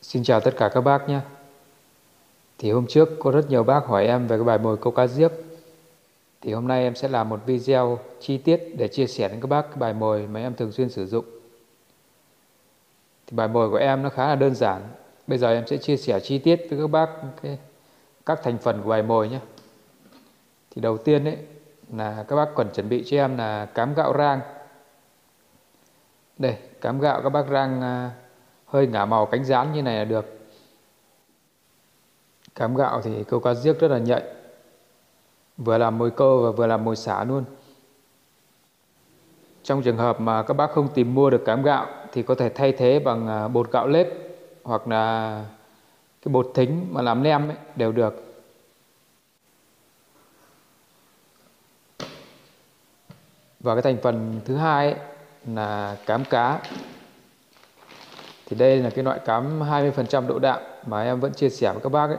Xin chào tất cả các bác nhé. Thì hôm trước có rất nhiều bác hỏi em về cái bài mồi câu cá giếc. Thì hôm nay em sẽ làm một video chi tiết để chia sẻ đến các bác cái bài mồi mà em thường xuyên sử dụng. Thì bài mồi của em nó khá là đơn giản. Bây giờ em sẽ chia sẻ chi tiết với các bác các thành phần của bài mồi nhé. Thì đầu tiên ấy là các bác cần chuẩn bị cho em là cám gạo rang. Đây, cám gạo các bác rang hơi ngả màu cánh gián như này là được. Cám gạo thì câu cá giếc rất là nhạy, vừa làm mồi câu và vừa làm mồi xả luôn. Trong trường hợp mà các bác không tìm mua được cám gạo thì có thể thay thế bằng bột gạo lếp hoặc là cái bột thính mà làm nem ấy, đều được. Và cái thành phần thứ hai ấy, là cám cá. Thì đây là cái loại cám 20% độ đạm mà em vẫn chia sẻ với các bác ấy.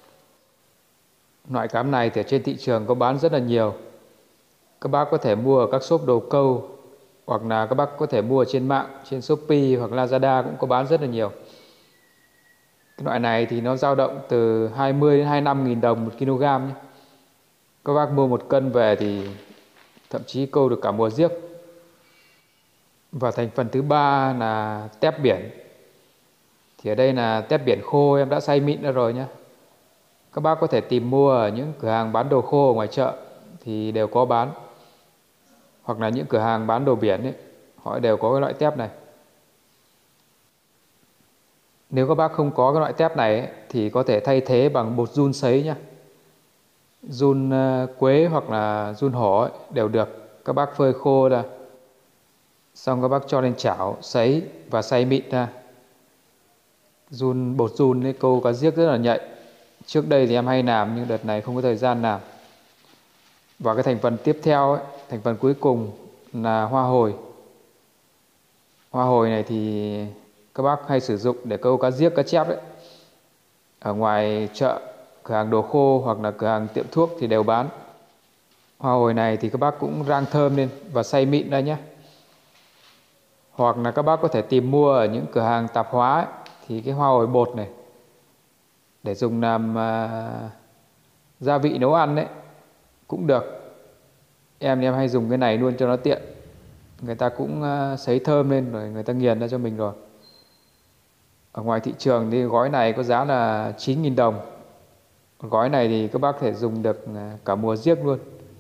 Loại cám này thì ở trên thị trường có bán rất là nhiều. Các bác có thể mua ở các shop đồ câu, hoặc là các bác có thể mua trên mạng, trên Shopee hoặc Lazada cũng có bán rất là nhiều. Cái loại này thì nó dao động từ 20 đến 25.000 đồng 1 kg nhé. Các bác mua 1 cân về thì thậm chí câu được cả mùa giếc. Và thành phần thứ ba là tép biển. Thì ở đây là tép biển khô em đã xay mịn ra rồi nhé. Các bác có thể tìm mua ở những cửa hàng bán đồ khô ở ngoài chợ thì đều có bán. Hoặc là những cửa hàng bán đồ biển ấy, họ đều có cái loại tép này. Nếu các bác không có cái loại tép này ấy, thì có thể thay thế bằng bột giun sấy nhé. Giun quế hoặc là giun hổ ấy, đều được. Các bác phơi khô ra, xong các bác cho lên chảo sấy và xay mịn ra. Bột giun ấy câu cá giếc rất là nhạy. Trước đây thì em hay làm nhưng đợt này không có thời gian làm. Và cái thành phần tiếp theo ấy, thành phần cuối cùng là hoa hồi. Hoa hồi này thì các bác hay sử dụng để câu cá giếc, cá chép đấy. Ở ngoài chợ, cửa hàng đồ khô hoặc là cửa hàng tiệm thuốc thì đều bán. Hoa hồi này thì các bác cũng rang thơm lên và xay mịn ra nhé. Hoặc là các bác có thể tìm mua ở những cửa hàng tạp hóa ấy, thì cái hoa hồi bột này để dùng làm gia vị nấu ăn đấy cũng được. Em hay dùng cái này luôn cho nó tiện. Người ta cũng sấy thơm lên rồi người ta nghiền ra cho mình rồi. Ở ngoài thị trường thì gói này có giá là 9.000 đồng. Gói này thì các bác có thể dùng được cả mùa giếc luôn.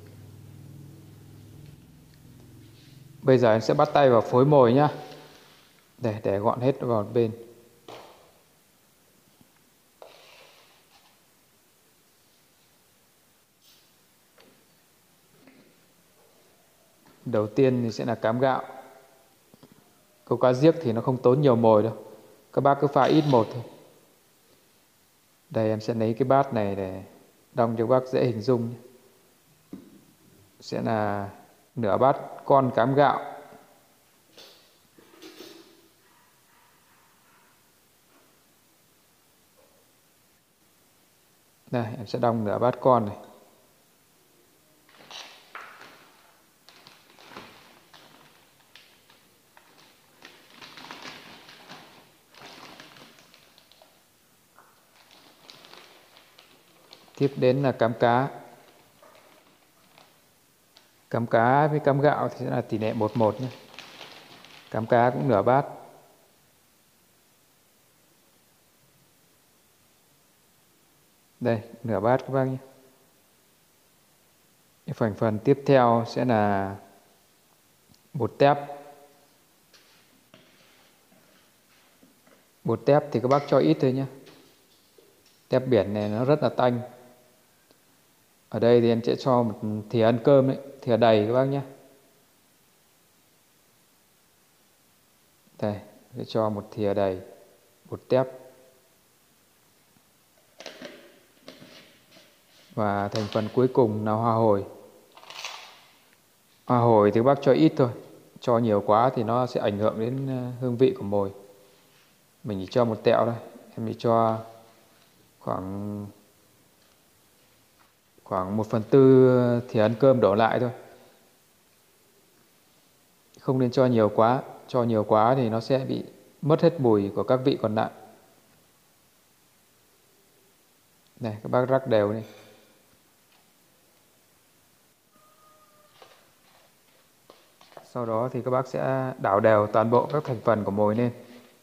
Bây giờ em sẽ bắt tay vào phối mồi nhá. Để gọn hết vào một bên. Đầu tiên thì sẽ là cám gạo. Câu cá giếc thì nó không tốn nhiều mồi đâu. Các bác cứ pha ít một thôi. Đây em sẽ lấy cái bát này để đong cho các bác dễ hình dung. Sẽ là nửa bát con cám gạo. Đây em sẽ đong nửa bát con này. Tiếp đến là cám cá. Cám cá với cám gạo thì sẽ là tỷ lệ 1:1 nhé. Cám cá cũng nửa bát. Đây, nửa bát các bác nhé. Cái phần tiếp theo sẽ là bột tép. Bột tép thì các bác cho ít thôi nhé. Tép biển này nó rất là tanh. Ở đây thì em sẽ cho một thìa ăn cơm đấy, thìa đầy các bác nhé. Đây, sẽ cho một thìa đầy bột tép. Và thành phần cuối cùng là hoa hồi. Hoa hồi thì các bác cho ít thôi. Cho nhiều quá thì nó sẽ ảnh hưởng đến hương vị của mồi. Mình chỉ cho một tẹo thôi. Em chỉ cho khoảng 1/4 thìa ăn cơm đổ lại thôi. Không nên cho nhiều quá. Cho nhiều quá thì nó sẽ bị mất hết mùi của các vị còn lại. Này các bác rắc đều đi. Sau đó thì các bác sẽ đảo đều toàn bộ các thành phần của mồi lên.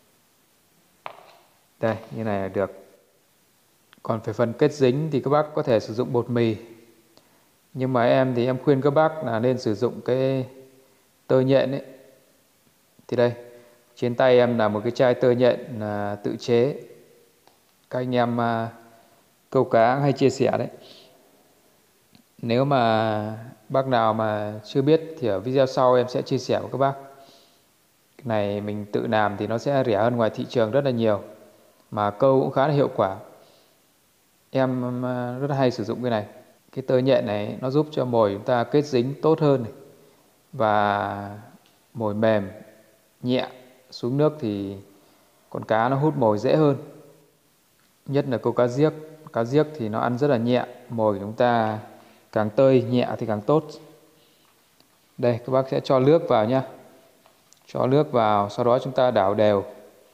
Đây, như này là được. Còn về phần kết dính thì các bác có thể sử dụng bột mì. Nhưng mà em thì em khuyên các bác là nên sử dụng cái tơ nhện ấy. Thì đây, trên tay em là một cái chai tơ nhện là tự chế. Các anh em câu cá hay chia sẻ đấy. Nếu mà bác nào mà chưa biết thì ở video sau em sẽ chia sẻ với các bác. Cái này mình tự làm thì nó sẽ rẻ hơn ngoài thị trường rất là nhiều, mà câu cũng khá là hiệu quả. Em rất là hay sử dụng cái này. Cái tơ nhện này nó giúp cho mồi chúng ta kết dính tốt hơn này. Và mồi mềm, nhẹ, xuống nước thì con cá nó hút mồi dễ hơn. Nhất là câu cá giếc. Cá giếc thì nó ăn rất là nhẹ, mồi chúng ta càng tơi nhẹ thì càng tốt. Đây các bác sẽ cho nước vào nhé. Cho nước vào, sau đó chúng ta đảo đều.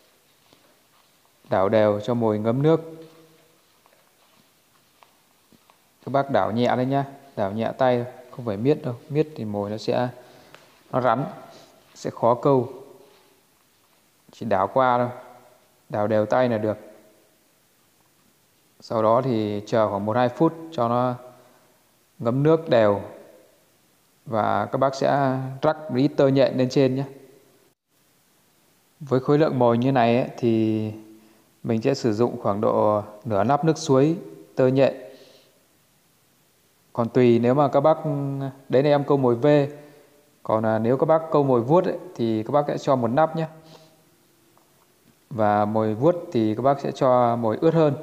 Đảo đều cho mồi ngấm nước. Các bác đảo nhẹ lên nhá, đảo nhẹ tay, không phải miết đâu. Miết thì mồi nó rắn, sẽ khó câu. Chỉ đảo qua thôi, đảo đều tay là được. Sau đó thì chờ khoảng 1-2 phút cho nó ngấm nước đều. Và các bác sẽ rắc ít tơ nhện lên trên nhé. Với khối lượng mồi như này ấy, thì mình sẽ sử dụng khoảng độ nửa nắp nước suối tơ nhện. Còn tùy, nếu mà các bác, đấy là em câu mồi V. Còn nếu các bác câu mồi vuốt ấy, thì các bác sẽ cho 1 nắp nhé. Và mồi vuốt thì các bác sẽ cho mồi ướt hơn.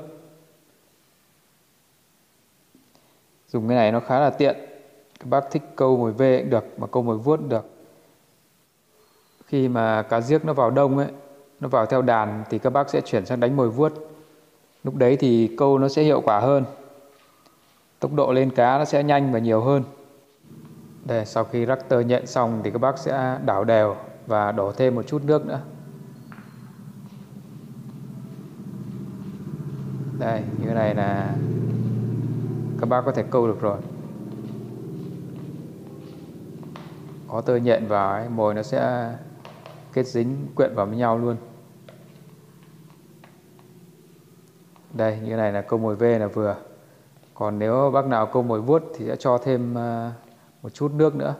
Dùng cái này nó khá là tiện. Các bác thích câu mồi V cũng được, mà câu mồi vuốt cũng được. Khi mà cá giếc nó vào đông ấy, nó vào theo đàn thì các bác sẽ chuyển sang đánh mồi vuốt. Lúc đấy thì câu nó sẽ hiệu quả hơn. Tốc độ lên cá nó sẽ nhanh và nhiều hơn. Đây, sau khi rắc tơ nhện xong thì các bác sẽ đảo đều và đổ thêm một chút nước nữa. Đây, như thế này là các bác có thể câu được rồi. Có tơ nhện vào ấy, mồi nó sẽ kết dính quyện vào với nhau luôn. Đây, như thế này là câu mồi V là vừa. Còn nếu bác nào câu mồi vuốt thì sẽ cho thêm một chút nước nữa.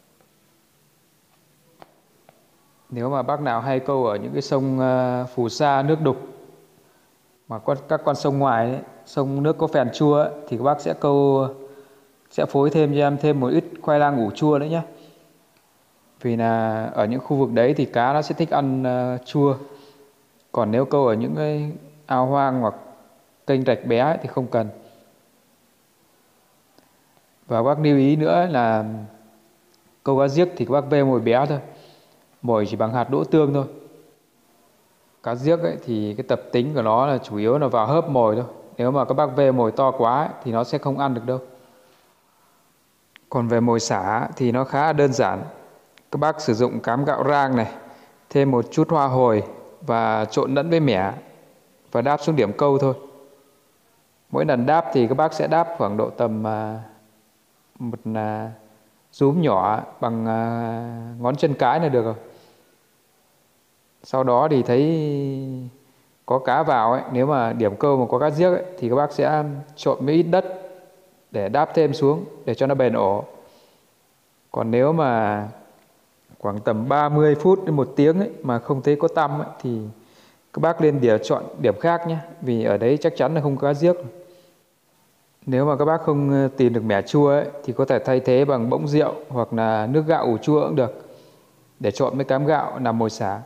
Nếu mà bác nào hay câu ở những cái sông phù sa nước đục, mà các con sông ngoài ấy, sông nước có phèn chua ấy, thì các bác sẽ phối thêm cho em thêm một ít khoai lang ủ chua nữa nhé. Vì là ở những khu vực đấy thì cá nó sẽ thích ăn chua. Còn nếu câu ở những cái ao hoang hoặc kênh rạch bé ấy, thì không cần. Và bác lưu ý nữa là câu cá giếc thì các bác về mồi bé thôi. Mồi chỉ bằng hạt đỗ tương thôi. Cá giếc ấy thì cái tập tính của nó là chủ yếu là vào hớp mồi thôi. Nếu mà các bác về mồi to quá ấy, thì nó sẽ không ăn được đâu. Còn về mồi xả thì nó khá là đơn giản. Các bác sử dụng cám gạo rang này, thêm một chút hoa hồi và trộn lẫn với mẻ và đáp xuống điểm câu thôi. Mỗi lần đáp thì các bác sẽ đáp khoảng độ tầm một rúm nhỏ bằng ngón chân cái là được rồi. Sau đó thì thấy có cá vào ấy, nếu mà điểm câu mà có cá giếc ấy, thì các bác sẽ trộn với ít đất để đáp thêm xuống để cho nó bền ổ. Còn nếu mà khoảng tầm 30 phút đến 1 tiếng ấy, mà không thấy có tăm ấy, thì các bác lên chọn điểm khác nhé. Vì ở đấy chắc chắn là không có cá giếc. Nếu mà các bác không tìm được mẻ chua ấy, thì có thể thay thế bằng bỗng rượu hoặc là nước gạo ủ chua cũng được, để trộn với cám gạo làm mồi xả.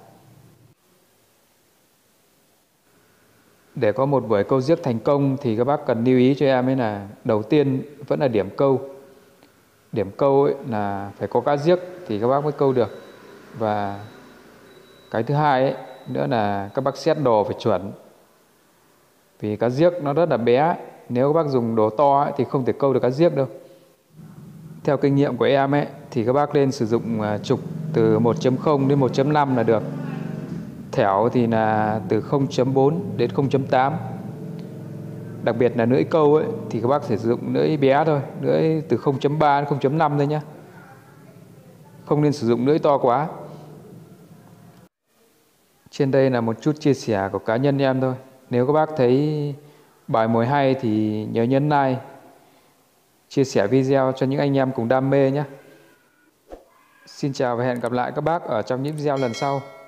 Để có một buổi câu giếc thành công thì các bác cần lưu ý cho em ấy là đầu tiên vẫn là điểm câu. Điểm câu ấy là phải có cá giếc thì các bác mới câu được. Và cái thứ hai ấy nữa là các bác xét đồ phải chuẩn. Vì cá giếc nó rất là bé, nếu các bác dùng đồ to ấy, thì không thể câu được cá giếc đâu. Theo kinh nghiệm của em ấy thì các bác nên sử dụng trục từ 1.0 đến 1.5 là được. Thẻo thì là từ 0.4 đến 0.8. Đặc biệt là lưỡi câu ấy thì các bác sử dụng lưỡi bé thôi, lưỡi từ 0.3 đến 0.5 thôi nhé. Không nên sử dụng lưỡi to quá. Trên đây là một chút chia sẻ của cá nhân em thôi. Nếu các bác thấy bài mồi hay thì nhớ nhấn like, chia sẻ video cho những anh em cùng đam mê nhé. Xin chào và hẹn gặp lại các bác ở trong những video lần sau.